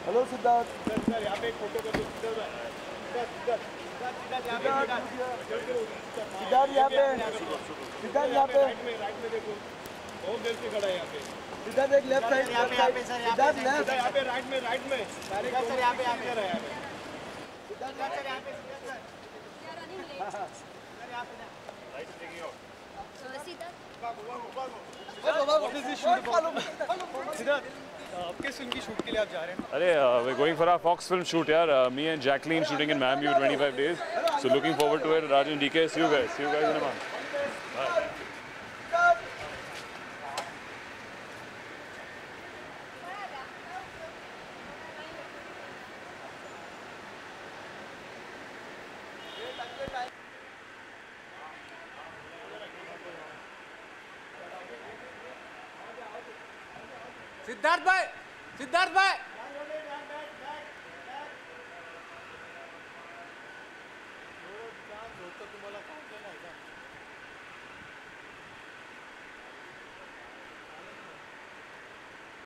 Hello Siddharth. Sir यहाँ पे एक फोटो कर दो। सिद्धार्थ यहाँ पे, सिद्धार्थ यहाँ पे, राइट में देखो, बहुत देर से खड़ा है यहाँ पे। सिद्धार्थ एक लेफ्ट साइड, यहाँ पे सर, सिद्धार्थ लेफ्ट, यहाँ पे राइट में सर, यहाँ पे सिद्धार्थ सर यहाँ पे, सिद्धार्थ आपके फिल्म की शूट के लिए आप जा रहे हैं? अरे we're going for our Fox film shoot यार. Me and Jacqueline shooting in Mambu 25 days. So looking forward to it. Rajan, DK, see you guys in a month. Bye. Siddharth भाई, सिद्धार्थ भाई, तुम्हाला